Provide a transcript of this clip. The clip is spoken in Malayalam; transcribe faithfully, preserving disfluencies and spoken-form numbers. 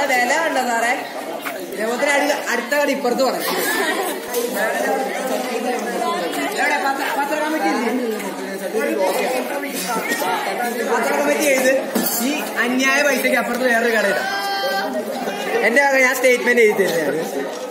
വില കണ്ടോ സാറേ? ഇതേപോലെ അടുത്ത കട ഇപ്പുറത്ത് പറഞ്ഞു. പത്ര കമ്മിറ്റി പത്ര കമ്മിറ്റി ചെയ്ത് ഈ അന്യായ പൈസക്ക് അപ്പുറത്ത് വേറൊരു കടയില്ല. എന്റെ ഞാൻ സ്റ്റേറ്റ്മെന്റ് എഴുതി തരുന്നത്.